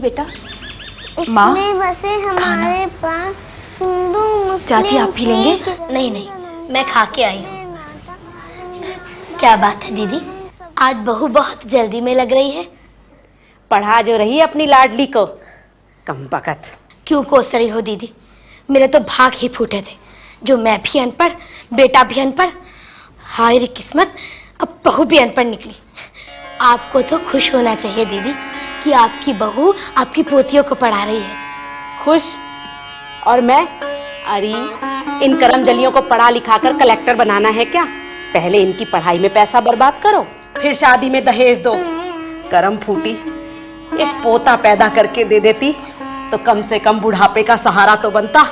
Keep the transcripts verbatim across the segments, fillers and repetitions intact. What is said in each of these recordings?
बेटा। माँ बसे हमारे पास हिंदू चाची आप भी लेंगे? नहीं नहीं, मैं खा के आई हूँ। क्या बात है दीदी, आज बहू बहुत जल्दी में लग रही है। पढ़ा जो रही अपनी लाडली को, कम बकत। क्यों कोस रही हो दीदी, मेरे तो भाग ही फूटे थे, जो मैं भी अनपढ़, बेटा भी अनपढ़। हाय रे किस्मत, अब बहू भी अनपढ़ निकली। आपको तो खुश होना चाहिए दीदी कि आपकी बहू आपकी पोतियों को पढ़ा रही है। खुश? और मैं? अरे इन करम जलियों को पढ़ा लिखा कर कलेक्टर बनाना है क्या? पहले इनकी पढ़ाई में पैसा बर्बाद करो, फिर शादी में दहेज दो। करम फूटी, एक पोता पैदा करके दे देती तो कम से कम बुढ़ापे का सहारा तो बनता।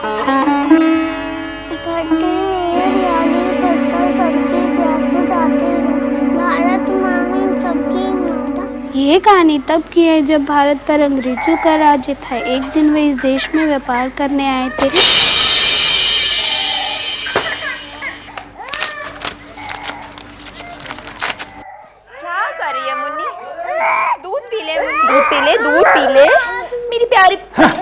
ये कहानी तब की है जब भारत पर अंग्रेजों का राज्य था। एक दिन वे इस देश में व्यापार करने आए थे। क्या कर रही है मुन्नी? दूध पी ले, दूध पी ले, दूध पी ले मेरी प्यारी।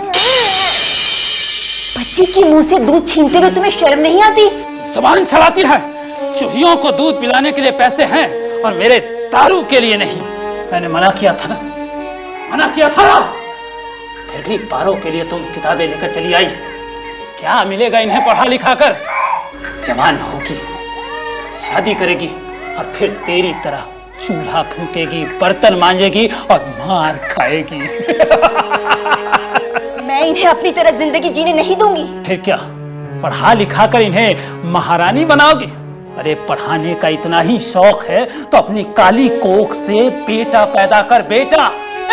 बच्ची की मुंह से दूध छीनते हुए तुम्हें शर्म नहीं आती? जुबान चलाती है। चूहियों को दूध पिलाने के लिए पैसे हैं और मेरे दारू के लिए नहीं। मैंने मना किया था ना, मना किया था ना। फिर भी पारों के लिए तुम किताबें लेकर चली आई। क्या मिलेगा इन्हें पढ़ा लिखा कर? जवान होगी, शादी करेगी और फिर तेरी तरह चूल्हा फूकेगी, बर्तन मांजेगी और मार खाएगी। मैं इन्हें अपनी तरह जिंदगी जीने नहीं दूंगी। फिर क्या, पढ़ा लिखा कर इन्हें महारानी बनाओगी? अरे पढ़ाने का इतना ही शौक है तो अपनी काली कोख से बेटा पैदा कर। बेटा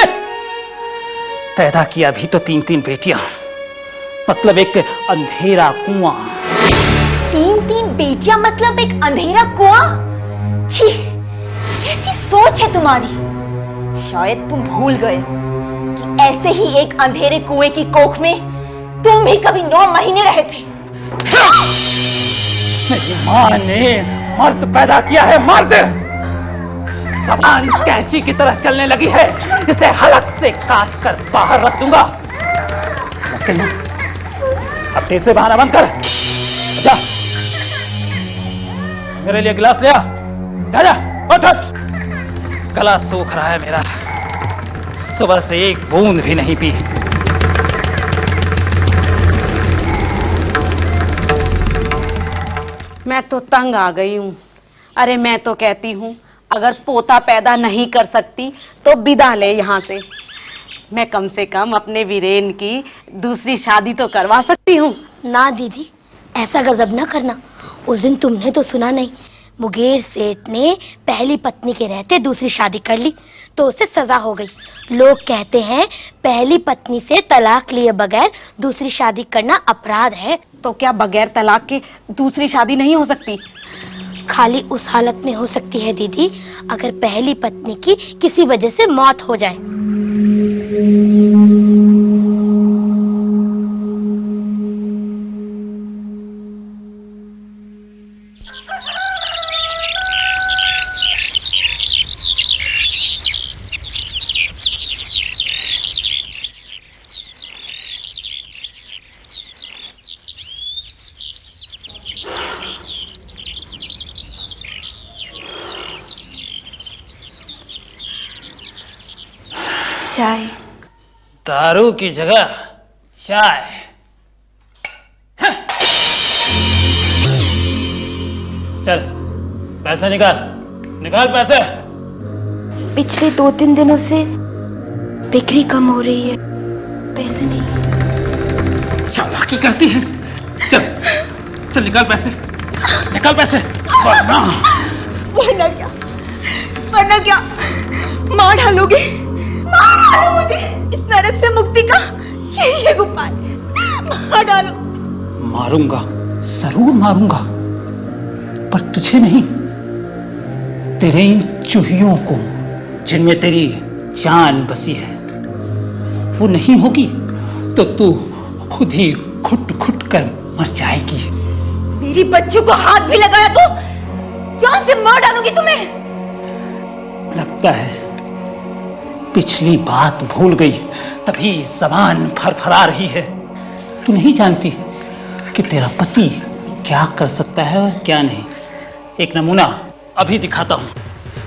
पैदा किया भी तो तीन तीन बेटियां, मतलब एक अंधेरा कुआं। तीन तीन बेटियां मतलब एक अंधेरा कुआं? छी, कैसी सोच है तुम्हारी। शायद तुम भूल गए कि ऐसे ही एक अंधेरे कुएं की कोख में तुम भी कभी नौ महीने रहे थे। मेरी माँ ने मर्द पैदा किया है, मर्द। जबान कैंची की तरह चलने लगी है, इसे हलक से काट कर बाहर रख दूंगा। समझ गई ना? अब तेज से बहाना बंद कर। जा, मेरे लिए गिलास ले आ। जा जा, उठ उठ। गला सूख रहा है मेरा, सुबह से एक बूंद भी नहीं पी। मैं तो तंग आ गई हूँ। अरे मैं तो कहती हूँ अगर पोता पैदा नहीं कर सकती तो विदा ले यहाँ से। मैं कम से कम अपने वीरेन की दूसरी शादी तो करवा सकती हूँ। ना दीदी, ऐसा गजब ना करना। उस दिन तुमने तो सुना नहीं, मुगेर सेठ ने पहली पत्नी के रहते दूसरी शादी कर ली तो उसे सजा हो गई। लोग कहते हैं पहली पत्नी से तलाक लिए बगैर दूसरी शादी करना अपराध है। तो क्या बगैर तलाक के दूसरी शादी नहीं हो सकती? खाली उस हालत में हो सकती है दीदी, अगर पहली पत्नी की किसी वजह से मौत हो जाए। चाय। दारू की जगह चाय। चल पैसे निकाल, निकाल पैसे। पिछले दो तीन दिनों से बिक्री कम हो रही है, पैसे नहीं। चालाकी करती है। चल चल निकाल पैसे, निकाल पैसे। वरना वरना क्या? वरना क्या? मार डालोगे? मार डालो मुझे। इस नरक से मुक्ति का यही है उपाय। मार डालो। मारूंगा, जरूर मारूंगा, पर तुझे नहीं, तेरे इन चूहियों को जिनमें तेरी जान बसी है। वो नहीं होगी तो तू खुद ही घुट घुट कर मर जाएगी। मेरी बच्चियों को हाथ भी लगाया तो जान से मार डालूंगी तुम्हें। लगता है पिछली बात भूल गई, तभी जबान फरफरा रही है। तू नहीं जानती कि तेरा पति क्या कर सकता है और क्या नहीं। एक नमूना अभी दिखाता हूं।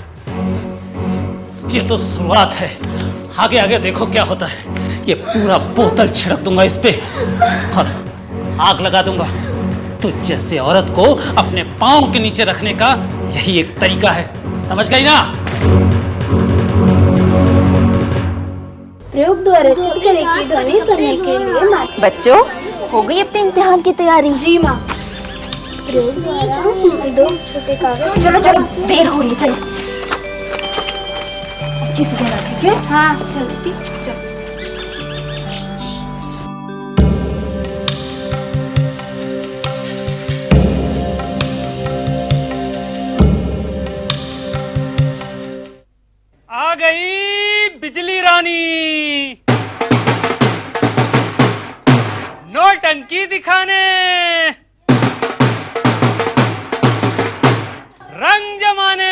ये तो शुरुआत है, आगे आगे देखो क्या होता है। ये पूरा बोतल छिड़क दूंगा इस पे और आग लगा दूंगा। तुझ जैसे औरत को अपने पांव के नीचे रखने का यही एक तरीका है, समझ गई ना? प्रयोग द्वारा सिद्ध करें कि ध्वनि सुनने के लिए मात्र। बच्चों, हो गई अपने इम्तिहान की तैयारी? जी माँ। प्रयोग द्वारा दो छोटे कागज। चलो चलो, देर हो रही है, चलो अच्छी से देना, ठीक है? हाँ चलो ठीक, चलो। आ गई बिजली रानी नौटंकी दिखाने, रंग जमाने।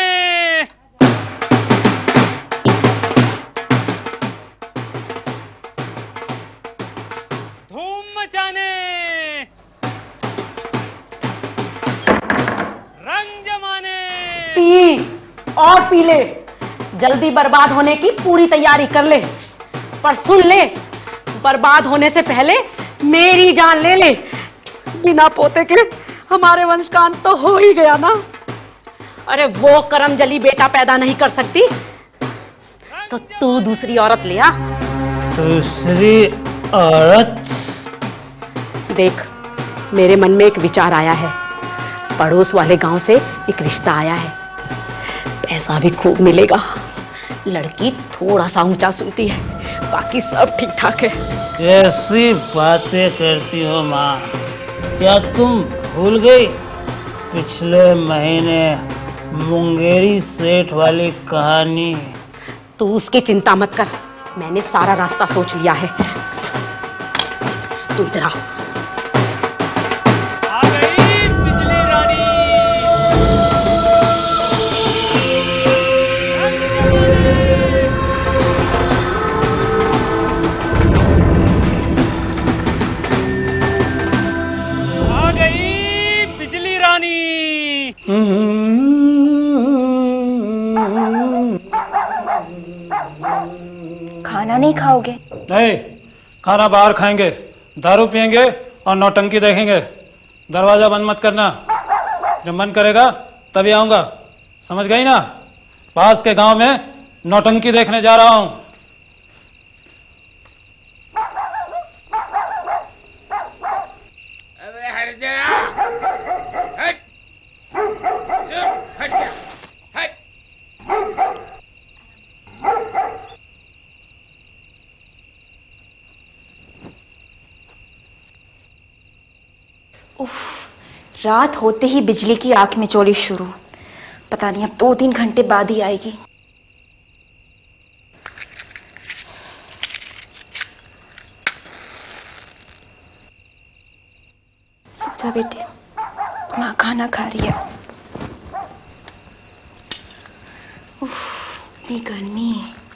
धूम मचाने, रंग जमाने। पी और पी ले, जल्दी बर्बाद होने की पूरी तैयारी कर ले। पर सुन ले, बर्बाद होने से पहले मेरी जान ले ले। बिना पोते के हमारे वंश का अंत तो हो ही गया ना। अरे वो करमजली बेटा पैदा नहीं कर सकती तो तू दूसरी औरत ले आ। दूसरी औरत? देख, मेरे मन में एक विचार आया है। पड़ोस वाले गांव से एक रिश्ता आया है, पैसा भी खूब मिलेगा। लड़की थोड़ा सा ऊंचा सुनती है, बाकी सब ठीक ठाक है। कैसी बातें करती हो माँ? क्या तुम भूल गई पिछले महीने मुंगेरी सेठ वाली कहानी? तू उसकी चिंता मत कर, मैंने सारा रास्ता सोच लिया है। तू इधर आ। आ गई बिजली रानी आ गई बिजली रानी। खाना नहीं खाओगे? नहीं, खाना बाहर खाएंगे, दारू पिएंगे और नौटंकी देखेंगे। दरवाजा बंद मत करना, जब मन करेगा तभी आऊंगा, समझ गई ना? पास के गांव में नौटंकी देखने जा रहा हूं। अबे हट जा, हट, चुप, हट जा, हट। उफ, रात होते ही बिजली की आंख में चोली शुरू। पता नहीं अब दो तीन घंटे बाद ही आएगी। सो जा बेटे, माँ खाना खा रही है। उफ, इतनी गर्मी।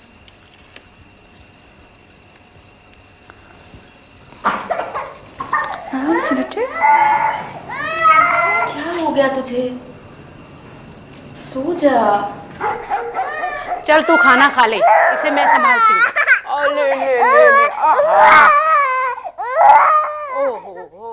हाँ सुनते, क्या हो गया तुझे? सो जा। चल तू खाना खा ले, इसे मैं संभालती हूँ। ओ ले ले ले ले, आहा। ओ हो हो।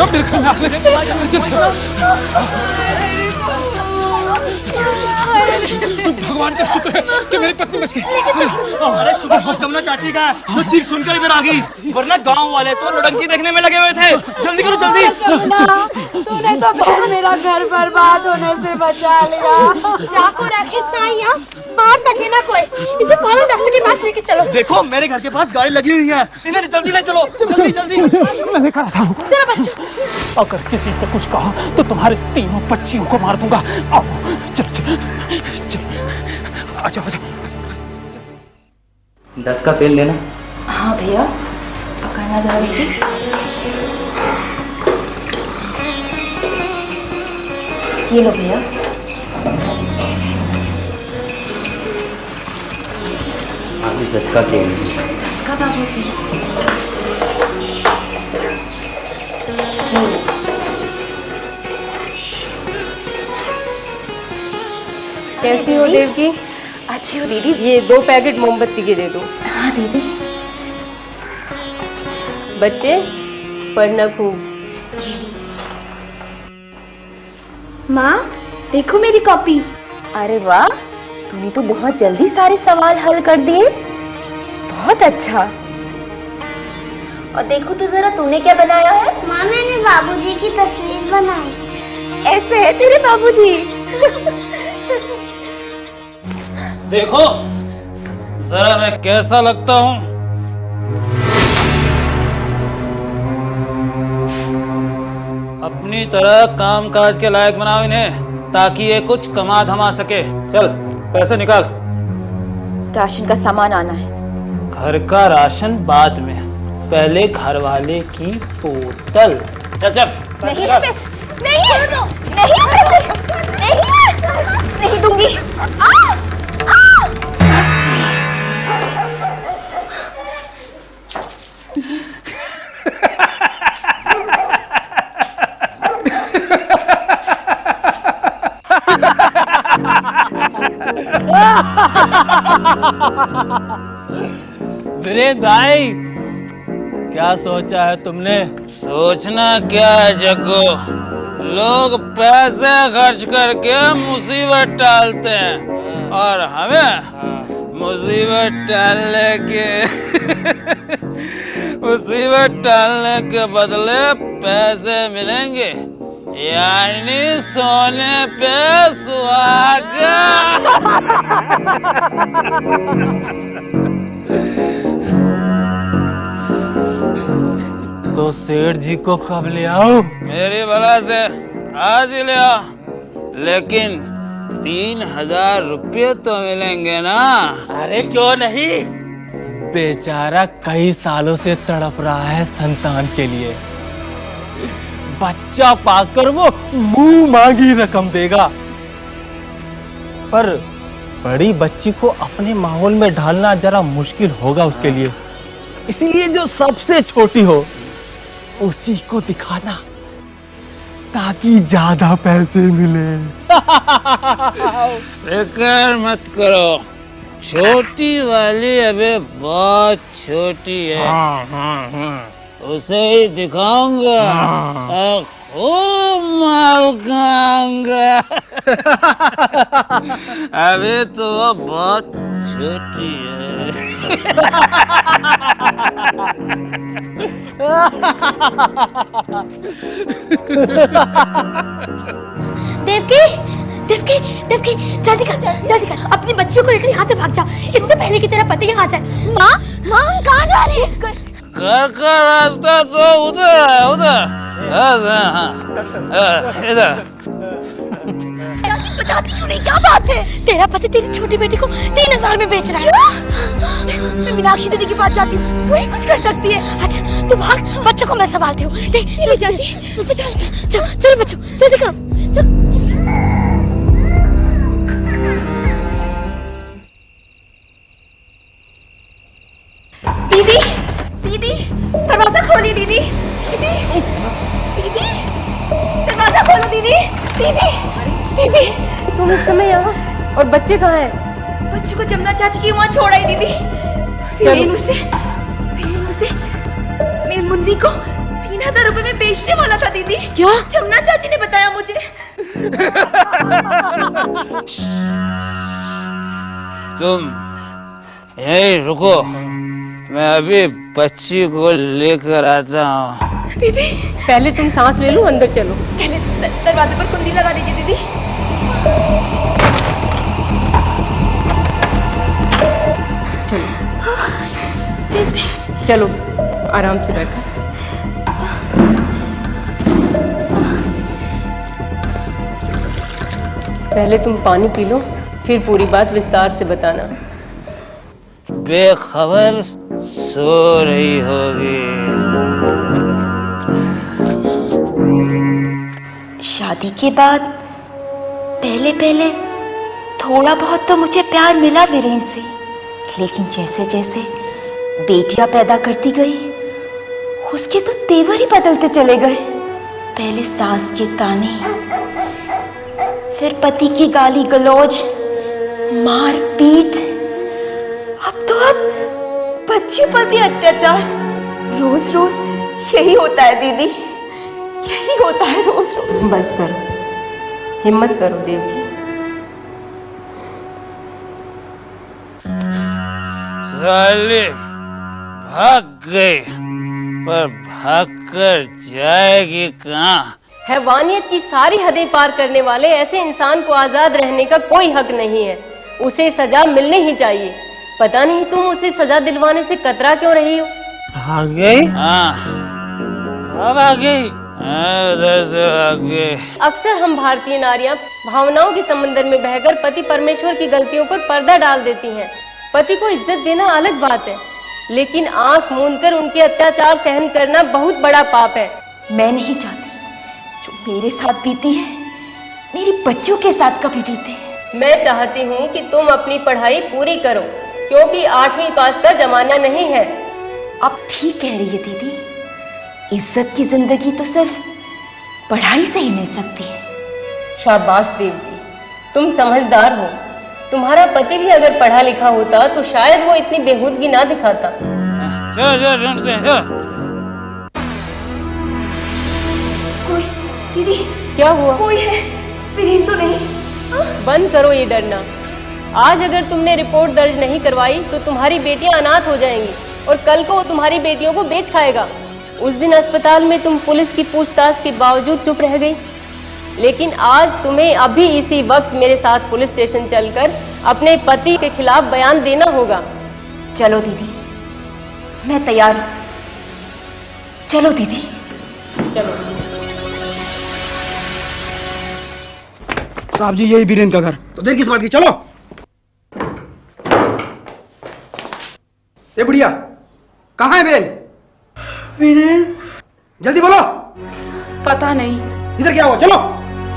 हो मेरे घर में आग लगी। भगवान का शुक्र है कि मेरी पत्नी बच गई। अरे शुक्र तो जमुना चाची का है जो चीख सुनकर इधर आ गई, वरना गांव वाले तो लड़की देखने में लगे हुए थे। जल्दी करो जल्दी। तूने तो बहन मेरा घर बर्बाद होने से बचा लिया। चाकू रखे साइया, मार सके ना कोई। इसे फौरन डॉक्टर के पास लेके चलो। देखो मेरे घर के पास गाड़ी लगी हुई है, इन्हें जल्दी ले चलो। जल्दी जल्दी। मैं लेकर आता हूँ। चलो बच्चों। अगर किसी से कुछ कहा तो तुम्हारे तीनों बच्चियों को मार दूंगा। आओ चल चल चल। अच्छा अच्छा। दस का तेल लेना। हाँ भैया, पकड़ना जरा बेटी। ये लो भैया। अभी दस का तेल। दस का बाबूजी। कैसी हो देवकी? अच्छी हो दीदी। ये दो पैकेट मोमबत्ती के दे दो। हाँ दीदी। बच्चे पढ़ना खूब। माँ देखो मेरी कॉपी। अरे वाह, तूने तो बहुत जल्दी सारे सवाल हल कर दिए। बहुत अच्छा। और देखो तो जरा तूने क्या बनाया है। माँ मैंने बाबूजी की तस्वीर बनाई। ऐसे है तेरे बाबूजी। देखो जरा मैं कैसा लगता हूँ। अपनी तरह काम काज के लायक बनाओ इन्हें, ताकि ये कुछ कमा धमा सके। चल पैसे निकाल। राशन का सामान आना है। घर का राशन बाद में, पहले घर वाले की बोतल। चल चल पैसे नहीं निकाल। पैसे, नहीं है, नहीं है पैसे, नहीं है, नहीं दूंगी। आ, आ। वीरेंद्र भाई, क्या सोचा है तुमने? सोचना क्या है जग्गू, लोग पैसे खर्च करके मुसीबत टालते हैं और हमें मुसीबत टालने के मुसीबत टालने के बदले पैसे मिलेंगे, यानी सोने पे सुहागा। तो सेठ जी को कब ले आओ? मेरी भला से आज ही ले आओ, लेकिन तीन हजार रुपये तो मिलेंगे ना। अरे क्यों नहीं, बेचारा कई सालों से तड़प रहा है संतान के लिए। बच्चा पाकर वो मुंह मांगी रकम देगा, पर बड़ी बच्ची को अपने माहौल में ढालना जरा मुश्किल होगा उसके लिए। इसलिए जो सबसे छोटी हो उसी को दिखाना, ताकि ज्यादा पैसे मिले। फिक्र मत करो, छोटी वाली अबे बहुत छोटी है। हाँ, हाँ, हाँ। उसे ही दिखाऊंगा और खूब माल खाऊंगा। अभी तो वो बहुत छोटी है। देवकी, देवकी, देवकी, जल्दी कर, जल्दी कर, अपनी बच्चियों को लेकर यहाँ से भाग जा, इससे पहले कि तेरा पति यहाँ आ जाए। माँ, माँ कहाँ जा रही है? घर का रास्ता तो उधर है, उधर। इधर। बताती क्यों नहीं, क्या बात है? तेरा पति तेरी छोटी बेटी को तीन हजार में बेच रहा है। मैं मीनाक्षी दीदी के पास जाती हूँ, वही कुछ कर सकती है। अच्छा तू भाग, बच्चों को मैं संभालती हूँ। चाची, चलो चलो बच्चों, जल्दी करो, चलो। दीदी, दीदी, दरवाजा खोलिए दीदी, दीदी, इस दीदी, दरवाजा खोलो दीदी, दीदी, दीदी, तुम इस समय यहाँ, और बच्चे कहाँ हैं? बच्चे को जमुना चाची की वहाँ छोड़ आई दीदी। फिर उसे, फिर उसे, मेरी मुन्नी को तीन हजार रुपए में बेचने वाला था दीदी। क्या? जमुना चाची ने बताया मुझे। तुम यहीं रुको, मैं अभी बच्ची को लेकर आता हूँ। दीदी पहले तुम सांस ले लो, अंदर चलो। पहले दरवाजे पर कुंडी लगा दीजिए दीदी। चलो चलो, आराम से बैठो। पहले तुम पानी पी लो, फिर पूरी बात विस्तार से बताना। बेखबर सो रही होगी। शादी के बाद पहले पहले थोड़ा बहुत तो मुझे प्यार मिला वीरेंद्र से, लेकिन जैसे जैसे बेटियां पैदा करती गई उसके तो तेवर ही बदलते चले गए। पहले सास के ताने, फिर पति की गाली गलौज, मार पीट, अब तो अब बच्चियों पर भी अत्याचार। रोज रोज यही होता है दीदी, यही होता है रोज रोज। बस करो, हिम्मत करो देवकी। साली भाग गई, पर भाग कर जाएगी कहाँ? हैवानियत की सारी हदें पार करने वाले ऐसे इंसान को आजाद रहने का कोई हक नहीं है। उसे सजा मिलनी ही चाहिए। पता नहीं तुम उसे सजा दिलवाने से कतरा क्यों रही हो? भाग गई? हाँ, अब आ गई। उधर से आ गई। अक्सर हम भारतीय नारियां भावनाओं के समंदर में बहकर पति परमेश्वर की गलतियों पर पर्दा डाल देती हैं। पति को इज्जत देना अलग बात है, लेकिन आंख मूंदकर उनके अत्याचार सहन करना बहुत बड़ा पाप है। मैं नहीं चाहती जो मेरे साथ बीती है मेरी बच्चों के साथ कभी बीते। मैं चाहती हूँ कि तुम अपनी पढ़ाई पूरी करो, क्योंकि आठवीं पास का जमाना नहीं है। आप ठीक कह रही है दीदी, इज्जत की जिंदगी तो सिर्फ पढ़ाई से ही मिल सकती है। शाबाश देवकी, तुम समझदार हो। तुम्हारा पति भी अगर पढ़ा लिखा होता तो शायद वो इतनी बेहूदगी ना दिखाता। चलो चलो ढूंढते हैं, चलो। कोई दीदी, क्या हुआ? कोई है, वीरेंद्र तो नहीं। बंद करो ये डरना। आज अगर तुमने रिपोर्ट दर्ज नहीं करवाई तो तुम्हारी बेटियां अनाथ हो जाएंगी और कल को वो तुम्हारी बेटियों को बेच खाएगा। उस दिन अस्पताल में तुम पुलिस की पूछताछ के बावजूद चुप रह गई, लेकिन आज तुम्हें अभी इसी वक्त मेरे साथ पुलिस स्टेशन चलकर अपने पति के खिलाफ बयान देना होगा। चलो दीदी, मैं तैयार हूँ। चलो दीदी, चलो। साहब जी, यही वीरेंद्र का घर। तो देर किस बात की, चलो। ए बुढ़िया, कहाँ है वीरेंद्र? वीरेंद्र जल्दी बोलो। पता नहीं। इधर क्या हुआ, चलो।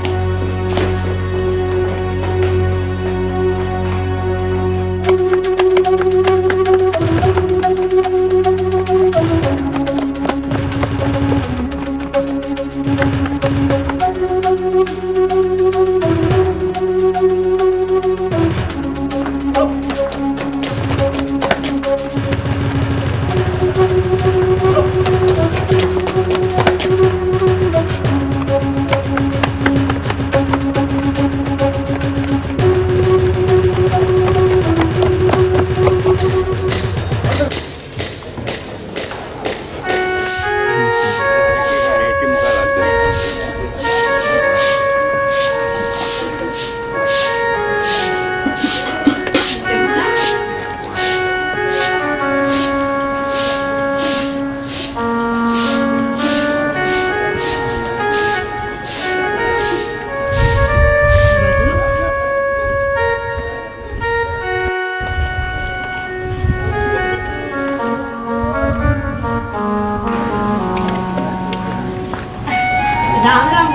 राम राम।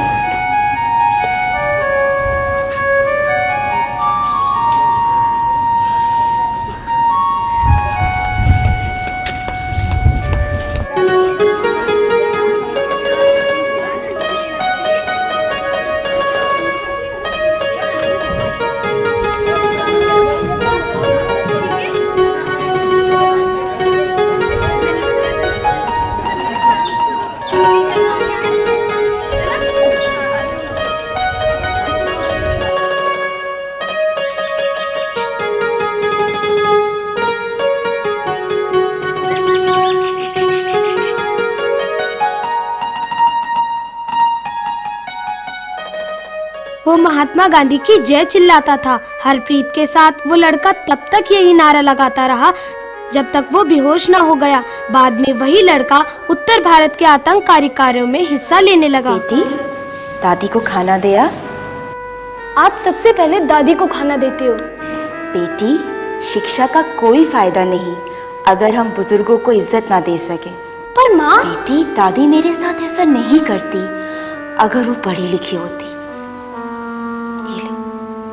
वो महात्मा गांधी की जय चिल्लाता था। हरप्रीत के साथ वो लड़का तब तक यही नारा लगाता रहा जब तक वो बेहोश ना हो गया। बाद में वही लड़का उत्तर भारत के आतंककारी कार्यों में हिस्सा लेने लगा। बेटी, दादी को खाना दिया? आप सबसे पहले दादी को खाना देते हो। बेटी, शिक्षा का कोई फायदा नहीं अगर हम बुजुर्गों को इज्जत ना दे सके। पर माँ, बेटी, दादी मेरे साथ ऐसा नहीं करती अगर वो पढ़ी लिखी होती। ये लो।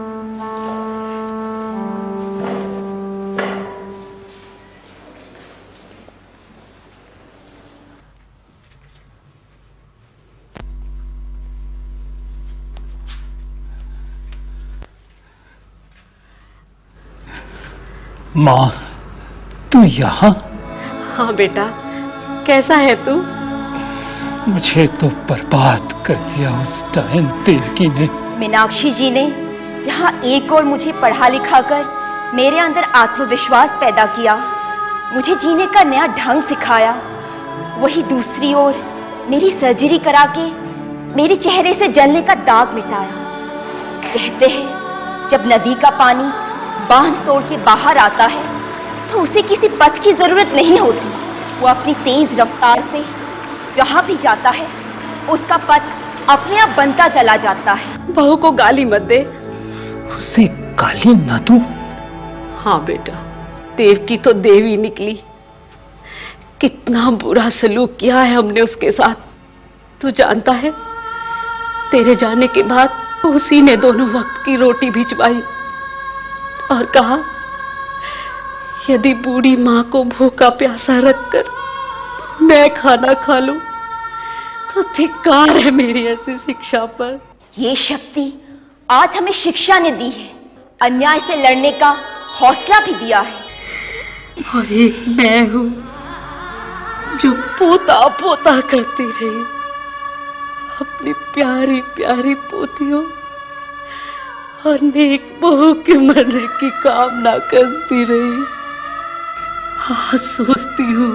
माँ, तू यहाँ? हाँ बेटा, कैसा है तू? मुझे तो बर्बाद कर दिया उस टाइम देवकी ने। मीनाक्षी जी ने जहाँ एक और मुझे पढ़ा लिखा कर मेरे अंदर आत्मविश्वास पैदा किया, मुझे जीने का नया ढंग सिखाया, वही दूसरी ओर मेरी सर्जरी करा के मेरे चेहरे से जलने का दाग मिटाया। कहते हैं जब नदी का पानी बांध तोड़ के बाहर आता है तो उसे किसी पथ की जरूरत नहीं होती। वो अपनी तेज रफ्तार से जहां भी जाता है उसका पथ अपने आप बनता चला जाता है। बहू को गाली मत दे। उसे गाली ना दू? हाँ बेटा, देव की तो देवी निकली। कितना बुरा सलूक किया है हमने उसके साथ। तू जानता है, तेरे जाने के बाद उसी ने दोनों वक्त की रोटी भिजवाई और कहा यदि बूढ़ी माँ को भूखा प्यासा रखकर मैं खाना खा लूं तो धिक्कार है मेरी ऐसी शिक्षा पर। ये शक्ति आज हमें शिक्षा ने दी है, अन्याय से लड़ने का हौसला भी दिया है। और एक मैं हूं जो पोता पोता करती रही अपनी प्यारी प्यारी पोतियों और नेक बहू के मरने की कामना करती रही। हाँ, सोचती हूँ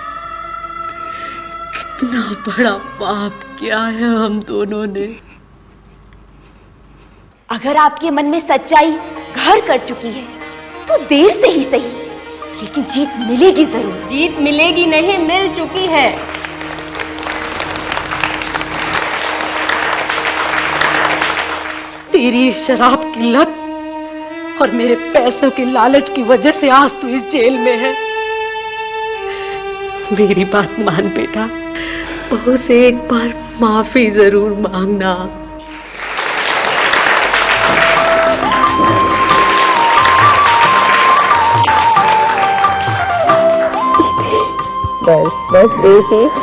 कितना बड़ा पाप किया है हम दोनों ने। अगर आपके मन में सच्चाई घर कर चुकी है तो देर से ही सही, लेकिन जीत मिलेगी जरूर। जीत मिलेगी नहीं, मिल चुकी है। तेरी शराब की लत और मेरे पैसों के लालच की वजह से आज तू इस जेल में है। मेरी बात मान बेटा, बहू से एक बार माफी जरूर मांगना। बस बस बेटी,